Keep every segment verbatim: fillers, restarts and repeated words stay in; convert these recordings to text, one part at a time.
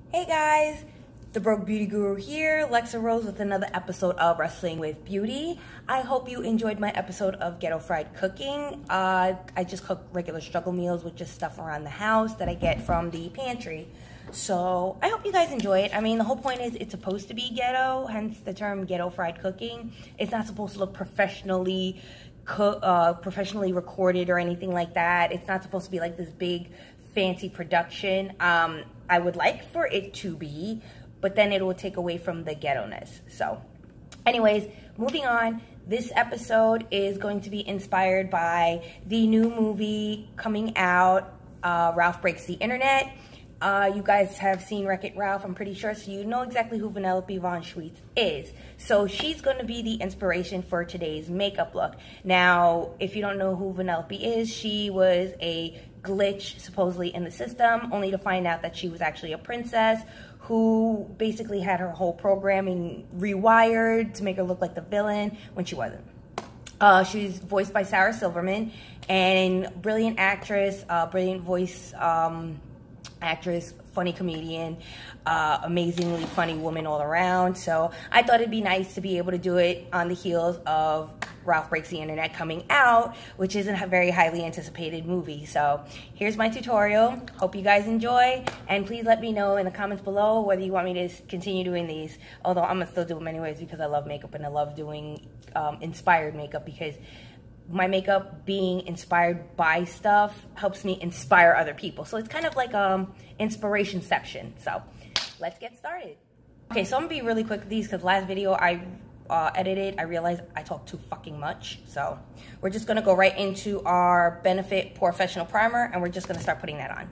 Hey guys, the Broke Beauty Guru here, Lexa Rose with another episode of Wrestling with Beauty. I hope you enjoyed my episode of Ghetto Fried Cooking. Uh, I just cook regular struggle meals with just stuff around the house that I get from the pantry. So I hope you guys enjoy it. I mean, the whole point is it's supposed to be ghetto, hence the term Ghetto Fried Cooking. It's not supposed to look professionally co uh, professionally recorded or anything like that. It's not supposed to be like this big fancy production. Um, I would like for it to be, but then it will take away from the ghetto-ness. So anyways, moving on. This episode is going to be inspired by the new movie coming out, uh, Ralph Breaks the Internet. Uh, you guys have seen Wreck-It Ralph, I'm pretty sure, so you know exactly who Vanellope Von Schweetz is. So she's going to be the inspiration for today's makeup look. Now, if you don't know who Vanellope is, she was a glitch supposedly in the system, only to find out that she was actually a princess who basically had her whole programming rewired to make her look like the villain when she wasn't. Uh, she's voiced by Sarah Silverman, and brilliant actress, uh, brilliant voice um, actress, funny comedian, uh, amazingly funny woman all around. So I thought it'd be nice to be able to do it on the heels of Ralph Breaks the Internet coming out, which is a very highly anticipated movie. So here's my tutorial. Hope you guys enjoy, and please let me know in the comments below whether you want me to continue doing these, although I'm gonna still do them anyways because I love makeup and I love doing um, inspired makeup, because my makeup being inspired by stuff helps me inspire other people. So it's kind of like um inspirationception. So let's get started. Okay, so I'm gonna be really quick with these because last video I uh, edited, I realized I talked too fucking much. So we're just gonna go right into our Benefit Professional Primer, and we're just gonna start putting that on.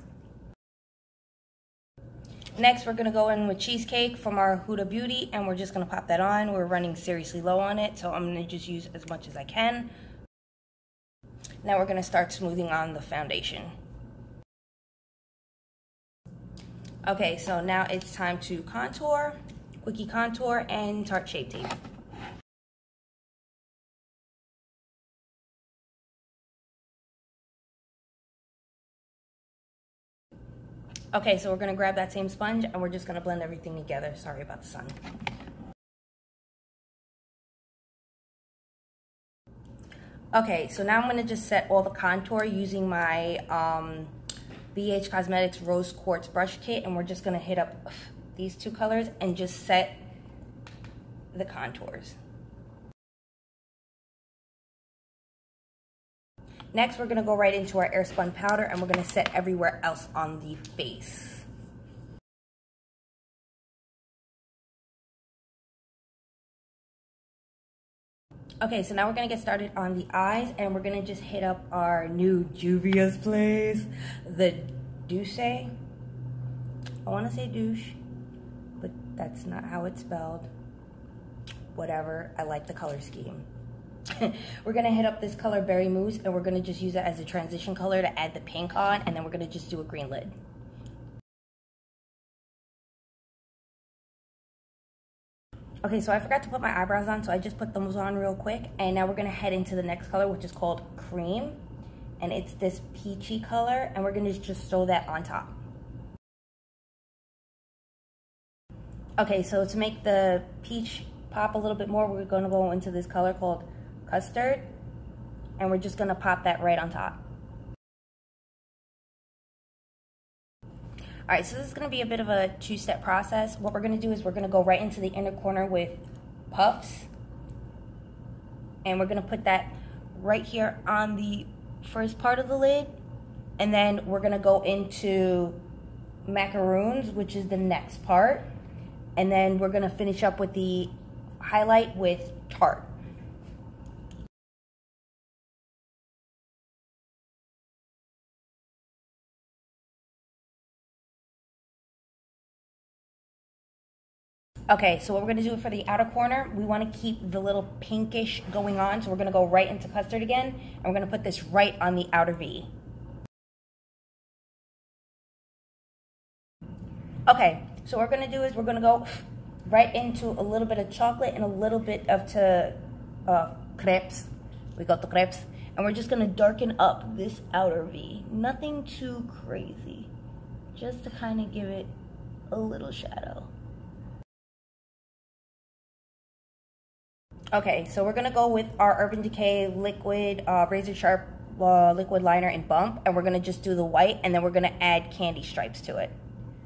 Next, we're gonna go in with Cheesecake from our Huda Beauty, and we're just gonna pop that on. We're running seriously low on it, so I'm gonna just use as much as I can. Now we're going to start smoothing on the foundation. Okay, so now it's time to contour, quickie contour, and Tarte Shape Tape. Okay, so we're going to grab that same sponge and we're just going to blend everything together. Sorry about the sun. Okay, so now I'm going to just set all the contour using my um, B H Cosmetics Rose Quartz Brush Kit, and we're just going to hit up these two colors and just set the contours. Next, we're going to go right into our Airspun powder, and we're going to set everywhere else on the face. Okay, so now we're going to get started on the eyes, and we're going to just hit up our new Juvia's Place, the Douce. I want to say douche, but that's not how it's spelled. Whatever, I like the color scheme. We're going to hit up this color Berry Mousse, and we're going to just use it as a transition color to add the pink on, and then we're going to just do a green lid. Okay, so I forgot to put my eyebrows on, so I just put those on real quick. And now we're going to head into the next color, which is called Cream. And it's this peachy color, and we're going to just throw that on top. Okay, so to make the peach pop a little bit more, we're going to go into this color called Custard. And we're just going to pop that right on top. All right, so this is going to be a bit of a two-step process. What we're going to do is we're going to go right into the inner corner with puffs. And we're going to put that right here on the first part of the lid. And then we're going to go into macaroons, which is the next part. And then we're going to finish up with the highlight with Tarte. Okay, so what we're going to do for the outer corner, we want to keep the little pinkish going on, so we're going to go right into Custard again, and we're going to put this right on the outer V. Okay, so what we're going to do is we're going to go right into a little bit of chocolate and a little bit of to, uh, crepes. We got the crepes, and we're just going to darken up this outer V. Nothing too crazy, just to kind of give it a a little shadow. Okay, so we're gonna go with our Urban Decay Liquid uh, Razor Sharp uh, Liquid Liner in Bump, and we're gonna just do the white, and then we're gonna add candy stripes to it.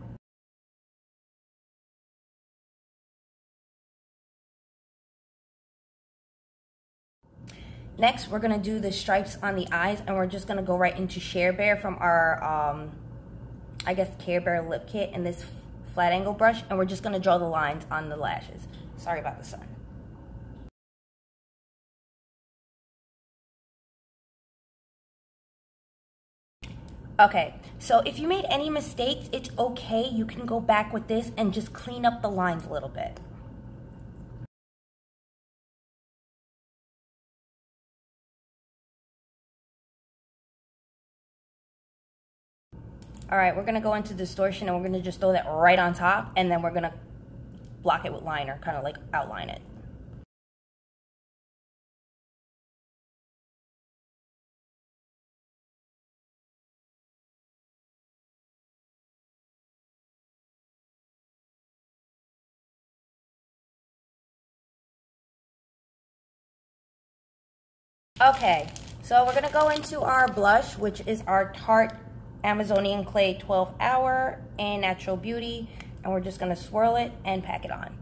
Next, we're gonna do the stripes on the eyes, and we're just gonna go right into Share Bear from our, um, I guess, Care Bear Lip Kit in this flat angle brush, and we're just gonna draw the lines on the lashes. Sorry about the sun. Okay, so if you made any mistakes, it's okay. You can go back with this and just clean up the lines a little bit. All right, we're gonna go into distortion and we're gonna just throw that right on top, and then we're gonna block it with liner, kind of like outline it. Okay, so we're gonna go into our blush, which is our Tarte Amazonian Clay twelve hour and Natural Beauty, and we're just gonna swirl it and pack it on.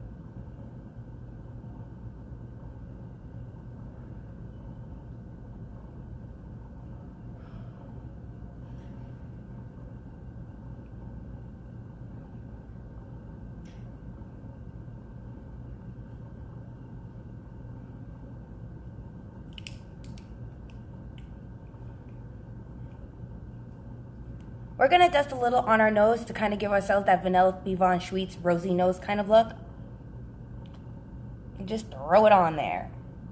We're gonna dust a little on our nose to kind of give ourselves that Vanellope Von Schweetz rosy nose kind of look. And just throw it on there.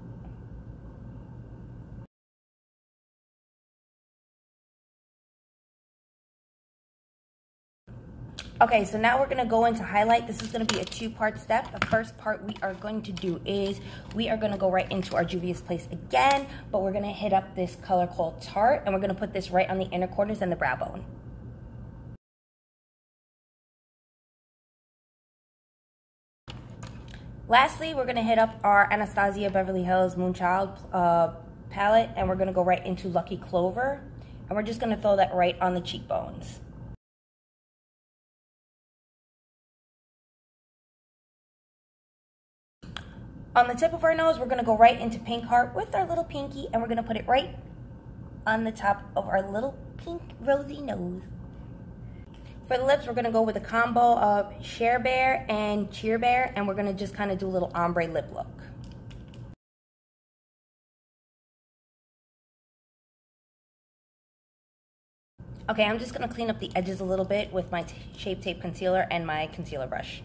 Okay, so now we're gonna go into highlight. This is gonna be a two-part step. The first part we are going to do is we are gonna go right into our Juvia's Place again, but we're gonna hit up this color called Tarte, and we're gonna put this right on the inner corners and the brow bone. Lastly, we're gonna hit up our Anastasia Beverly Hills Moonchild uh, palette, and we're gonna go right into Lucky Clover, and we're just gonna throw that right on the cheekbones. On the tip of our nose, we're gonna go right into Pink Heart with our little pinky, and we're gonna put it right on the top of our little pink rosy nose. For the lips, we're gonna go with a combo of Share Bear and Cheer Bear, and we're gonna just kind of do a little ombre lip look. Okay, I'm just gonna clean up the edges a little bit with my Shape Tape concealer and my concealer brush.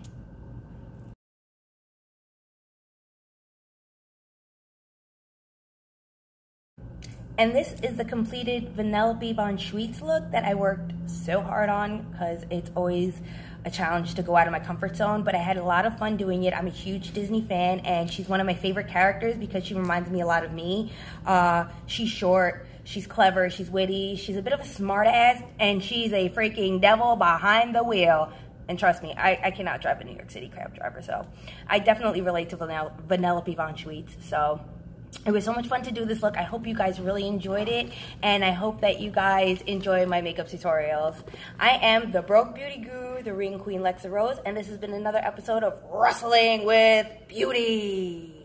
And this is the completed Vanellope Von Schweetz look that I worked so hard on, because it's always a challenge to go out of my comfort zone, but I had a lot of fun doing it. I'm a huge Disney fan, and she's one of my favorite characters because she reminds me a lot of me. Uh, she's short, she's clever, she's witty, she's a bit of a smart ass, and she's a freaking devil behind the wheel. And trust me, I, I cannot drive a New York City cab driver, so I definitely relate to Vanell Vanellope Von Schweetz. So it was so much fun to do this look. I hope you guys really enjoyed it, and I hope that you guys enjoy my makeup tutorials. I am the Broke Beauty Guru, the Ring Queen Lexa Rose, and this has been another episode of Wrestling with Beauty.